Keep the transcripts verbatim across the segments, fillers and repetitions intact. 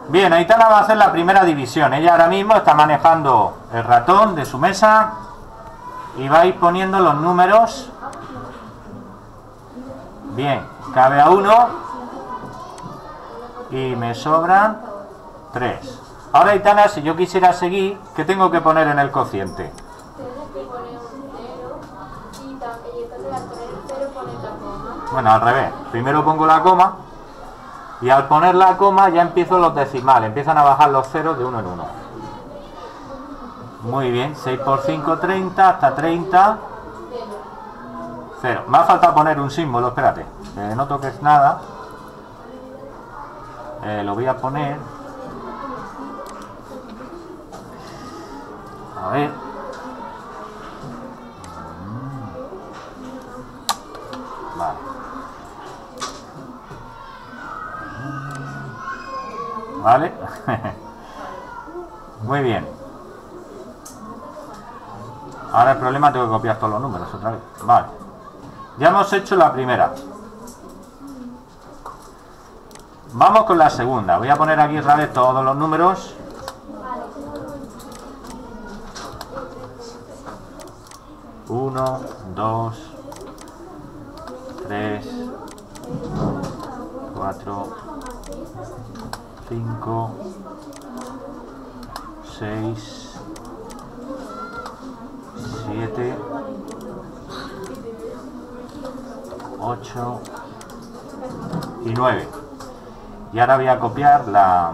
Bien, Aitana va a hacer la primera división. Ella ahora mismo está manejando el ratón de su mesa y va a ir poniendo los números. Bien, cabe a uno y me sobran tres. Ahora, Aitana, si yo quisiera seguir, ¿qué tengo que poner en el cociente? Bueno, al revés. Primero pongo la coma y al poner la coma ya empiezo los decimales. Empiezan a bajar los ceros de uno en uno. Muy bien. seis por cinco, treinta. Hasta treinta. Cero. Me ha faltado poner un símbolo. Espérate. Eh, no toques nada. Eh, lo voy a poner. A ver. Vale. ¿Vale? Muy bien. Ahora el problema, tengo que copiar todos los números otra vez. Vale. Ya hemos hecho la primera. Vamos con la segunda. Voy a poner aquí otra vez todos los números. Uno, dos, tres, cuatro, cinco, seis, siete, ocho y nueve. Y ahora voy a copiar la...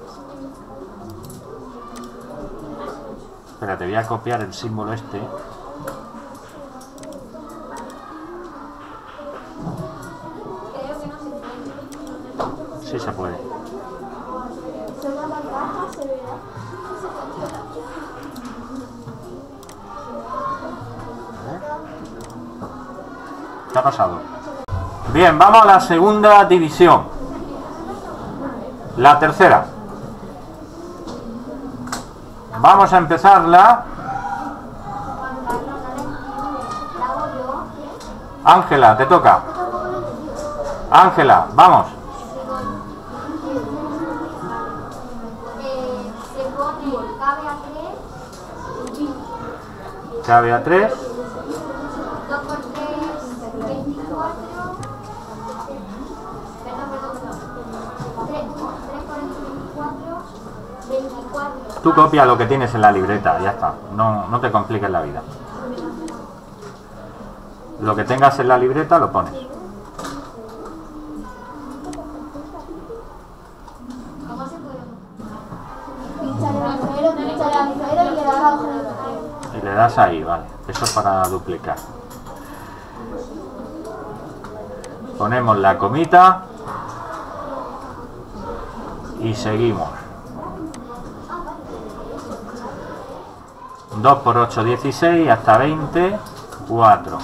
Espérate, voy a copiar el símbolo este. Sí se puede. ¿Qué ha pasado? Bien, vamos a la segunda división. La tercera. Vamos a empezarla. Ángela, te toca. Ángela, vamos. Cabe a tres. dos por tres, veinticuatro. Perdón, perdón, perdón. tres por veinticuatro, veinticuatro. Tú copia lo que tienes en la libreta, ya está. No, no te compliques la vida. Lo que tengas en la libreta lo pones. ¿Cómo se puede? Pinchar el agujero, pinchar el agujero y le das al agujero. Y le das ahí, vale. Eso es para duplicar. Ponemos la comita y seguimos. dos por ocho, dieciséis, hasta veinte, cuatro.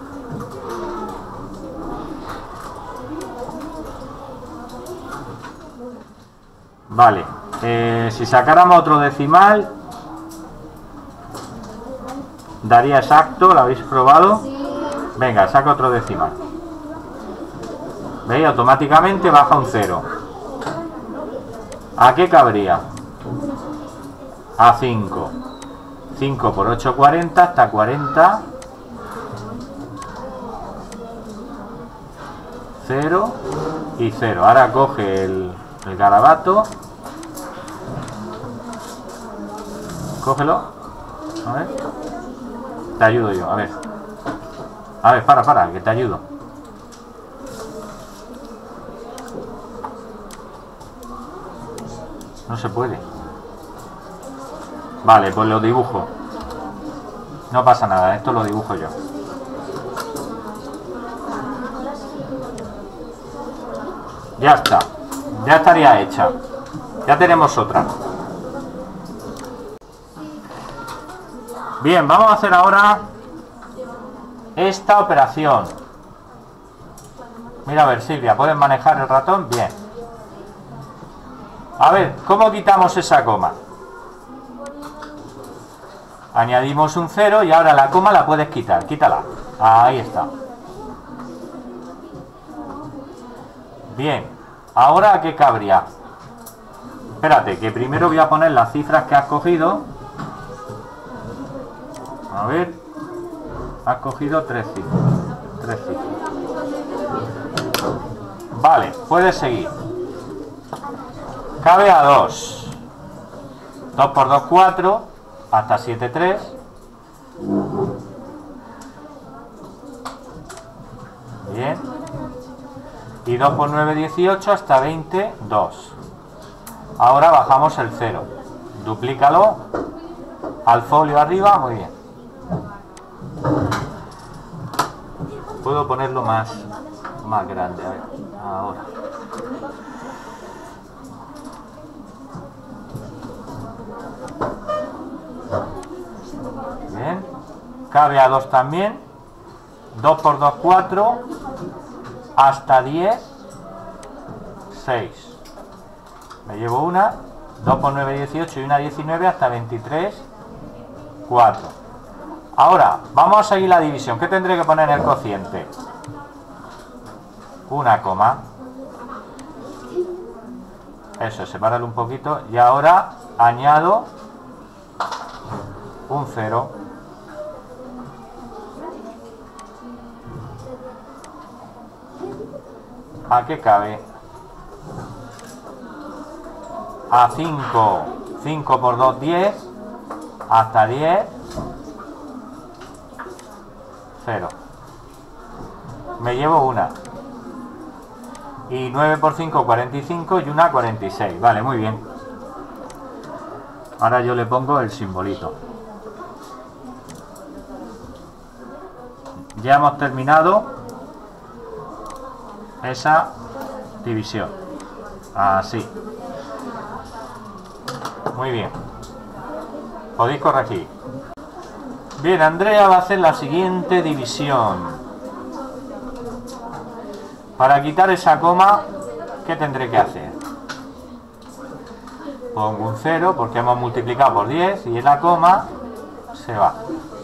Vale, eh, si sacáramos otro decimal, daría exacto. ¿Lo habéis probado? Venga, saca otro decimal. ¿Veis? Automáticamente baja un cero. ¿A qué cabría? A cinco. cinco por ocho, cuarenta, hasta cuarenta. cero y cero. Ahora coge el, el garabato. Cógelo. A ver. Te ayudo yo, a ver. A ver, para, para, que te ayudo. No se puede. Vale, pues lo dibujo. No pasa nada, esto lo dibujo yo. Ya está. Ya estaría hecha. Ya tenemos otra. Bien, vamos a hacer ahora esta operación. Mira, a ver, Silvia, ¿puedes manejar el ratón? Bien. A ver, ¿cómo quitamos esa coma? Añadimos un cero y ahora la coma la puedes quitar. Quítala. Ahí está. Bien. Ahora, ¿qué cabría? Espérate, que primero voy a poner las cifras que has cogido. A ver. Has cogido tres cifras. Tres cifras. Vale, puedes seguir. Cabe a dos. dos por dos, cuatro. Hasta siete, tres. Bien. Y dos por nueve, dieciocho. Hasta veinte, dos. Ahora bajamos el cero. Duplícalo. Al folio arriba. Muy bien. Puedo ponerlo más, más grande. A ver. Ahora. Bien. Cabe a dos también. dos por dos, cuatro. Hasta diez, seis. Me llevo una. dos por nueve, dieciocho y una diecinueve hasta veintitrés, cuatro. Ahora, vamos a seguir la división. ¿Qué tendré que poner en el cociente? Una coma. Eso, sepáralo un poquito. Y ahora añado un cero. ¿A qué cabe? A cinco. cinco por dos, diez. Hasta diez. cero. Me llevo una. Y nueve por cinco, cuarenta y cinco y una cuarenta y seis. Vale, muy bien. Ahora yo le pongo el simbolito. Ya hemos terminado esa división. Así. Muy bien. Podéis corregir. Bien, Andrea va a hacer la siguiente división. Para quitar esa coma, ¿qué tendré que hacer? Pongo un cero porque hemos multiplicado por diez y en la coma se va.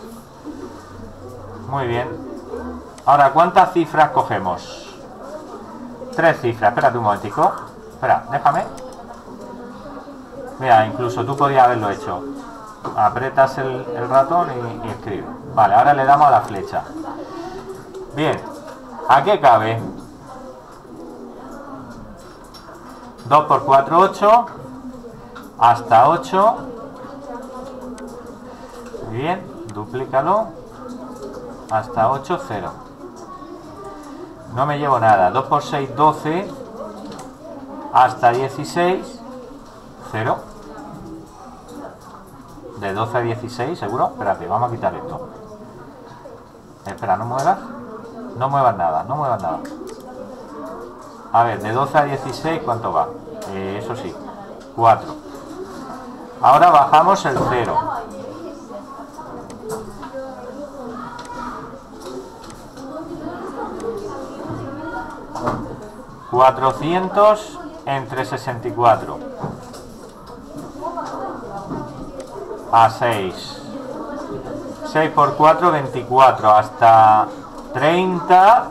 Muy bien. Ahora, ¿cuántas cifras cogemos? Tres cifras. Espérate un momentico. Espera, déjame. Mira, incluso tú podías haberlo hecho. Apretas el, el ratón y, y escribe. Vale, ahora le damos a la flecha. Bien. ¿A qué cabe? dos por cuatro, ocho. Hasta ocho. Bien, duplícalo. Hasta ocho, cero. No me llevo nada. dos por seis, doce. Hasta dieciséis, cero. De doce a dieciséis, ¿seguro? Espérate, vamos a quitar esto. Espera, no muevas. No muevas nada, no muevas nada. A ver, de doce a dieciséis, ¿cuánto va? Eh, eso sí, cuatro. Ahora bajamos el cero. cuatrocientos entre sesenta y cuatro. A seis. seis por cuatro, veinticuatro. Hasta treinta.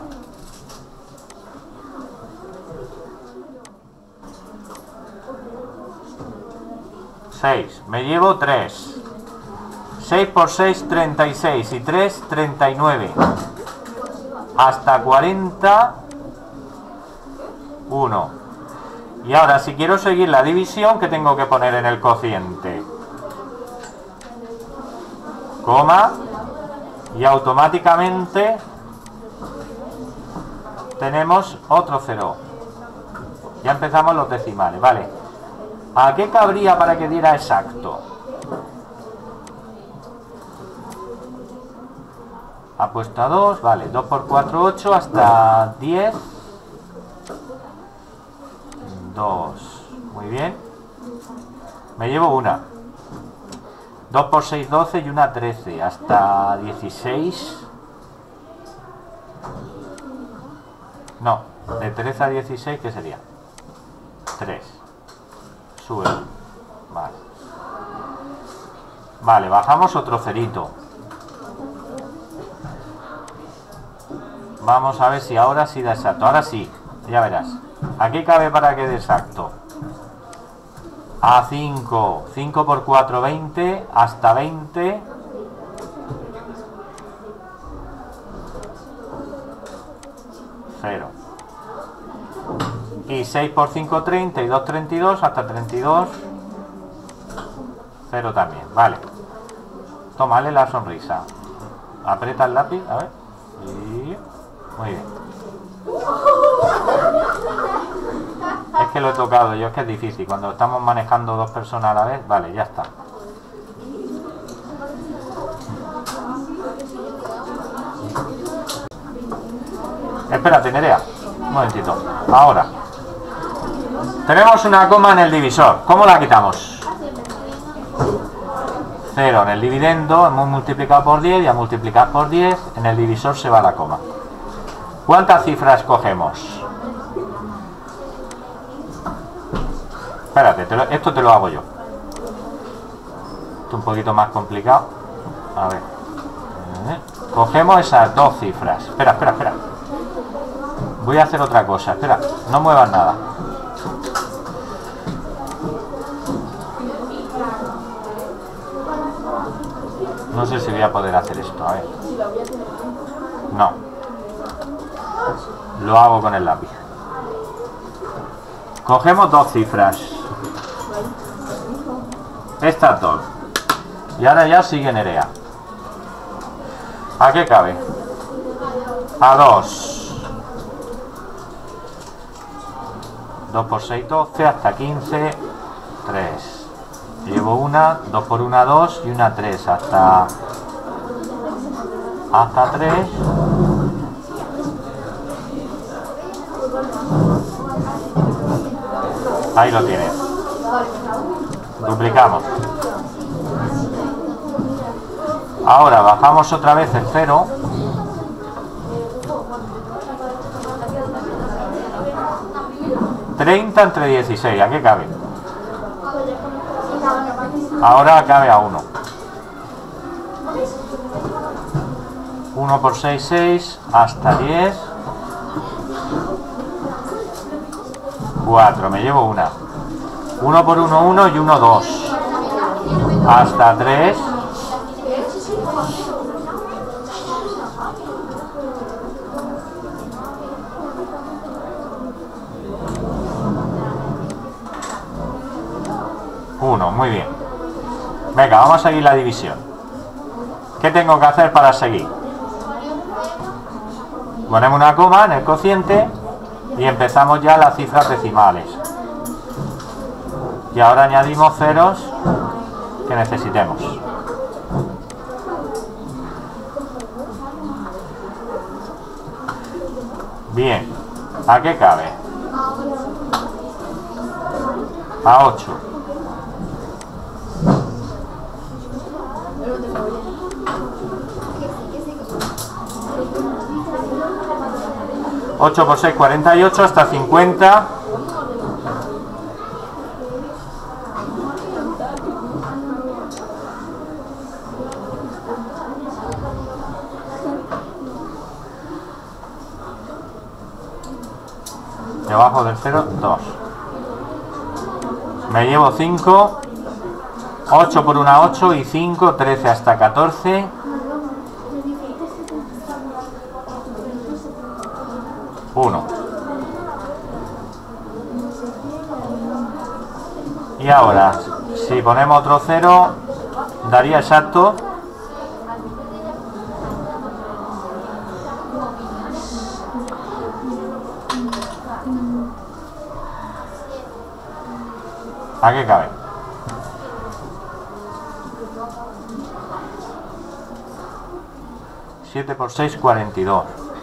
seis. Me llevo tres. seis por seis, treinta y seis. Y tres, treinta y nueve. Hasta cuarenta. uno. Y ahora, si quiero seguir la división, ¿qué tengo que poner en el cociente? Coma. Y automáticamente tenemos otro cero. Ya empezamos los decimales, ¿vale? ¿A qué cabría para que diera exacto? Ha puesto a dos, vale. dos por cuatro, ocho. Hasta diez. dos. Muy bien. Me llevo una. dos por seis, doce y una trece. Hasta dieciséis. No. De trece a dieciséis, ¿qué sería? tres. Sube. Vale. Vale, bajamos otro cerito. Vamos a ver si ahora sí da exacto. Ahora sí, ya verás. Aquí cabe para que dé exacto. A cinco, cinco por cuatro, veinte, hasta veinte. cero. Y seis por cinco, treinta, y dos, treinta y dos, hasta treinta y dos. cero también, vale. Tómale la sonrisa. Aprieta el lápiz, a ver. Y... muy bien. Es que lo he tocado yo, es que es difícil. Cuando estamos manejando dos personas a la vez, vale, ya está. Espérate, Nerea. Un momentito. Ahora. Tenemos una coma en el divisor. ¿Cómo la quitamos? cero en el dividendo, hemos multiplicado por diez y a multiplicar por diez en el divisor se va la coma. ¿Cuántas cifras cogemos? Espérate, te lo, esto te lo hago yo. Esto es un poquito más complicado. A ver. Cogemos esas dos cifras. Espera, espera, espera. Voy a hacer otra cosa. Espera, no muevas nada. No sé si voy a poder hacer esto. A ver. No. Lo hago con el lápiz. Cogemos dos cifras. Estas dos. Y ahora ya sigue Nerea. ¿A qué cabe? A dos. dos por seis, doce, hasta quince, tres. Llevo una, dos por una, dos y una tres, hasta, hasta tres. Ahí lo tienes. Duplicamos. Ahora bajamos otra vez el cero. treinta entre dieciséis, ¿a qué cabe? Ahora cabe a uno. uno por seis, seis, hasta diez. cuatro, me llevo una. uno por uno, uno y uno, dos. Hasta tres. uno, muy bien. Venga, vamos a seguir la división. ¿Qué tengo que hacer para seguir? Ponemos una coma en el cociente y empezamos ya las cifras decimales. Y ahora añadimos ceros que necesitemos. Bien, ¿a qué cabe? A ocho. ocho por seis, cuarenta y ocho, hasta cincuenta. Debajo del cero, dos. Me llevo cinco. ocho por una, ocho y cinco, trece hasta catorce. uno. Y ahora, si ponemos otro cero, daría exacto. ¿A qué cabe? siete por seis, cuarenta y dos.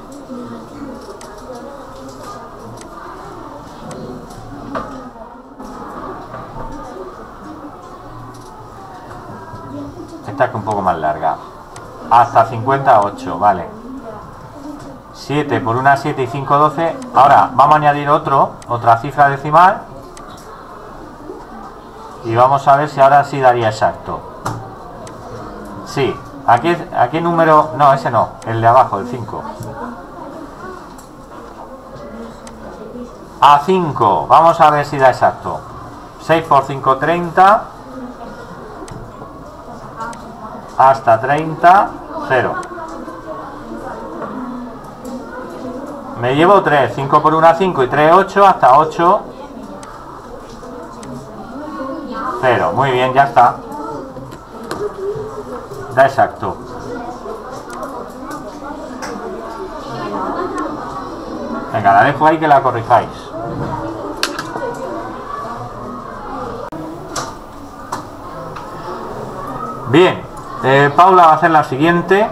Esta es un poco más larga. Hasta cincuenta, ocho, vale. siete por una, siete y cinco, doce. Ahora vamos a añadir otro, otra cifra decimal. Y vamos a ver si ahora sí daría exacto. Sí. ¿A qué, ¿A qué número? No, ese no, el de abajo, el cinco. A cinco, vamos a ver si da exacto. seis por cinco, treinta. Hasta treinta, cero. Me llevo tres, cinco por uno, cinco y tres, ocho, hasta ocho, cero. Muy bien, ya está. Da exacto. Venga, la dejo ahí que la corrijáis. Bien, eh, Paula va a hacer la siguiente.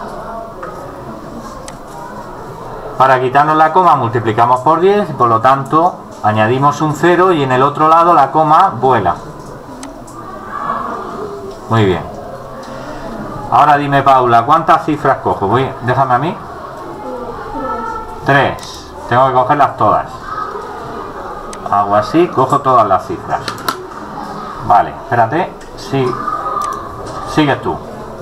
Para quitarnos la coma multiplicamos por diez y por lo tanto añadimos un cero y en el otro lado la coma vuela. Muy bien. Ahora dime, Paula, ¿cuántas cifras cojo? Voy, déjame a mí. tres. Tengo que cogerlas todas. Hago así, cojo todas las cifras. Vale, espérate. Sí. Sigue tú.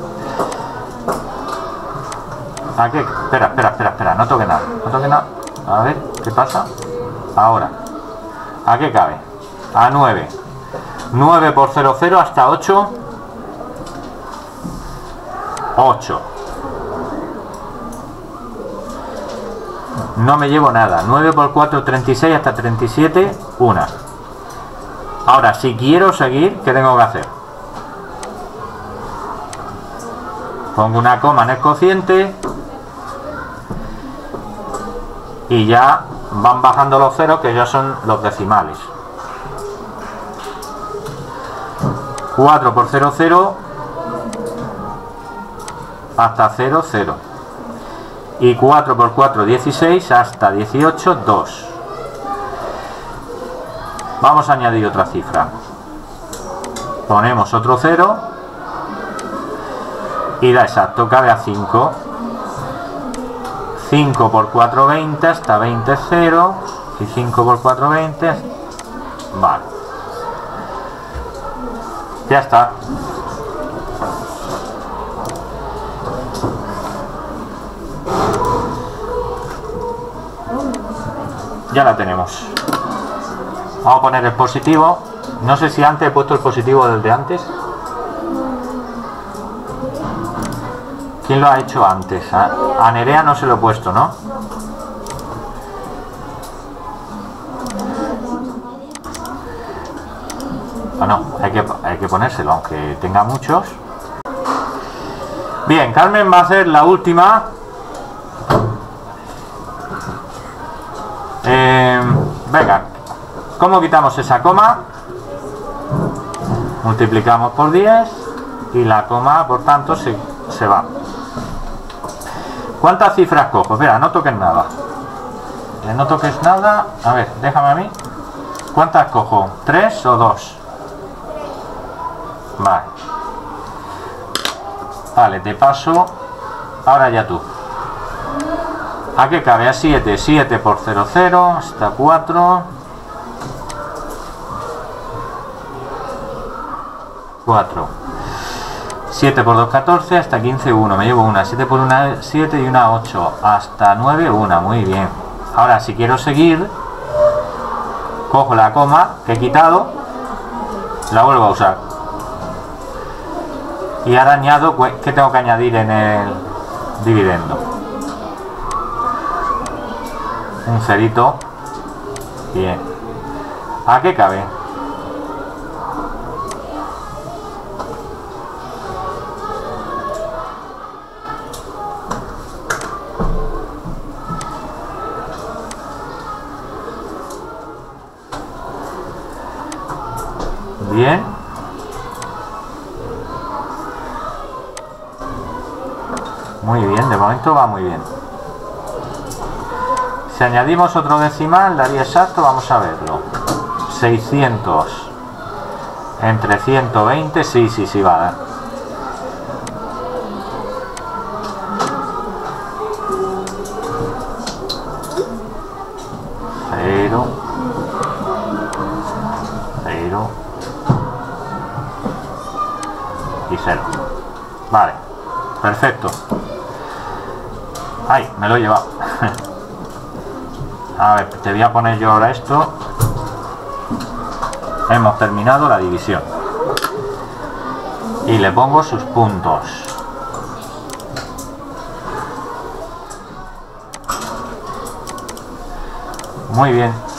¿A qué? Espera, espera, espera, espera. No toque nada. No toque nada. A ver, ¿qué pasa? Ahora. ¿A qué cabe? A nueve. nueve por cero, cero hasta ocho. ocho. No me llevo nada. nueve por cuatro, treinta y seis hasta treinta y siete. una. Ahora, si quiero seguir, ¿qué tengo que hacer? Pongo una coma en el cociente. Y ya van bajando los ceros, que ya son los decimales. cuatro por cero, cero. Hasta cero, cero. Y cuatro por cuatro, dieciséis. Hasta dieciocho, dos. Vamos a añadir otra cifra. Ponemos otro cero. Y da exacto, cabe a cinco. cinco por cuatro, veinte, hasta veinte, cero. Y cinco por cuatro, veinte. Vale. Ya está. Ya la tenemos. Vamos a poner el positivo. No sé si antes he puesto el positivo del de antes. ¿Quién lo ha hecho antes? A, a Nerea no se lo he puesto, ¿no? Bueno, hay que, hay que ponérselo, aunque tenga muchos. Bien, Carmen va a hacer la última. Eh, venga, ¿cómo quitamos esa coma? Multiplicamos por diez y la coma, por tanto, se, se va. ¿Cuántas cifras cojo? Espera, no toques nada. Eh, no toques nada. A ver, déjame a mí. ¿Cuántas cojo? ¿Tres o dos? Vale. Vale, te paso. Ahora ya tú. ¿A qué cabe? A siete. siete por cero, cero. Hasta cuatro. cuatro. siete por dos, catorce. Hasta quince, uno. Me llevo una. siete por uno, siete y una, ocho. Hasta nueve, una. Muy bien. Ahora, si quiero seguir, cojo la coma que he quitado. La vuelvo a usar. Y ahora añado, ¿qué tengo que añadir en el dividendo? Un cerito. Bien. ¿A qué cabe? Bien. Muy bien, de momento va muy bien. Si añadimos otro decimal, daría exacto, vamos a verlo. seiscientos entre ciento veinte, sí, sí, sí va a dar. Cero. Cero. Y cero. Vale, perfecto. Ay, me lo he llevado. A ver, te voy a poner yo ahora esto. Hemos terminado la división. Y le pongo sus puntos. Muy bien.